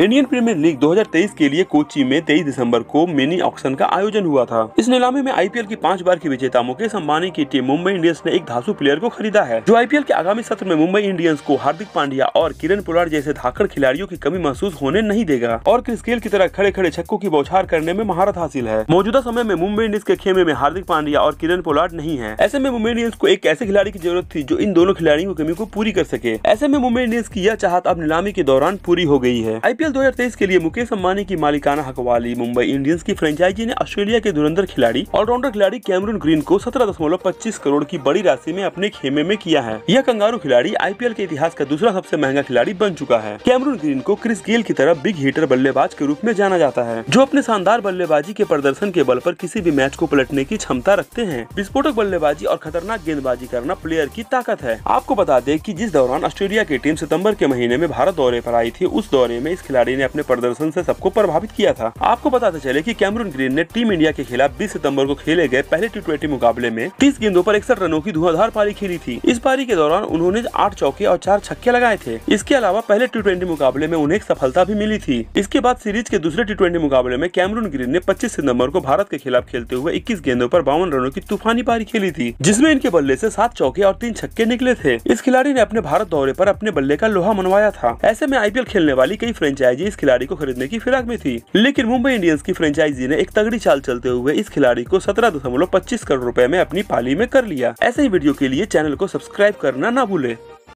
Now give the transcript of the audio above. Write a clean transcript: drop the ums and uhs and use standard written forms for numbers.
Indian premiere league 2023 के लिए कोच्चि में 23 दिसंबर को मिनी ऑक्शन का आयोजन हुआ था। इस नीलामी में आईपीएल की 5 बार की विजेता मुकेश अंबानी की टीम मुंबई इंडियंस ने एक धांसू प्लेयर को खरीदा है, जो आईपीएल के आगामी सत्र में मुंबई इंडियंस को हार्दिक पांड्या और किरण पोलार्ड जैसे धाकड़ खिलाड़ियों की कमी महसूस होने नहीं देगा और क्रिस गेल की तरह खड़े खड़े छक्कों की बौछार करने में महारत हासिल है। मौजूदा समय में मुंबई इंडियंस के खेमे में हार्दिक पांड्या और किरण पोलार्ड नहीं है। ऐसे में मुंबई इंडियंस को एक ऐसे खिलाड़ी की जरूरत थी जो इन दोनों खिलाड़ियों की कमी को पूरी कर सके। ऐसे में मुंबई इंडियंस की यह चाहत अब नीलामी के दौरान पूरी हो गई है। आईपीएल 2023 के लिए मुकेश अंबानी की मालिकाना हक वाली मुंबई इंडियंस की फ्रेंचाइजी ने ऑस्ट्रेलिया के धुरंधर खिलाड़ी ऑलराउंडर खिलाड़ी कैमरून ग्रीन को 17.25 करोड़ की बड़ी राशि में अपने खेमे में किया है। यह कंगारू खिलाड़ी आईपीएल के इतिहास का दूसरा सबसे महंगा खिलाड़ी बन चुका है। कैमरून ग्रीन को क्रिस गेल की तरह बिग हिटर बल्लेबाज के रूप में जाना जाता है, जो अपने शानदार बल्लेबाजी के प्रदर्शन के बल पर किसी भी मैच को पलटने की क्षमता रखते हैं। विस्फोटक बल्लेबाजी और खतरनाक गेंदबाजी करना प्लेयर की ताकत है। आपको बता दें कि जिस दौरान ऑस्ट्रेलिया की टीम सितंबर के महीने में भारत दौरे पर आई थी, उस दौरे में इस खिलाड़ी ने अपने प्रदर्शन से सबको प्रभावित किया था। आपको बताते चले कि कैमरून ग्रीन ने टीम इंडिया के खिलाफ 20 सितंबर को खेले गए पहले टी20 मुकाबले में 30 गेंदों पर 61 रनों की धुआंधार पारी खेली थी। इस पारी के दौरान उन्होंने 8 चौके और 4 छक्के लगाए थे। इसके अलावा पहले टी20 मुकाबले में उन्हें एक सफलता भी मिली थी। इसके बाद सीरीज के दूसरे टी20 मुकाबले में कैमरून ग्रीन ने 25 सितंबर को भारत के खिलाफ खेलते हुए 21 गेंदों पर 52 रनों की तूफानी पारी खेली थी, जिसमें इनके बल्ले से 7 चौके और 3 छक्के निकले थे। इस खिलाड़ी ने अपने भारत दौरे पर अपने बल्ले का लोहा मनवाया था। ऐसे में आईपीएल खेलने वाली कई फ्रेंचाइजी इस खिलाड़ी को खरीदने की फिराक में थी, लेकिन मुंबई इंडियंस की फ्रेंचाइजी ने एक तगड़ी चाल चलते हुए इस खिलाड़ी को 17.25 करोड़ रुपए में अपनी पाली में कर लिया। ऐसे ही वीडियो के लिए चैनल को सब्सक्राइब करना ना भूले।